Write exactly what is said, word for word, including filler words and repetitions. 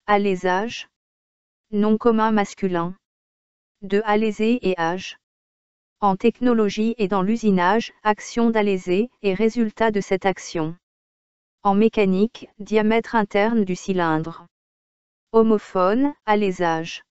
Alésage. Nom commun masculin. De alaiser et age. En technologie et dans l'usinage, action d'alaiser, et résultat de cette action. En mécanique, diamètre interne du cylindre. Homophone, alésage.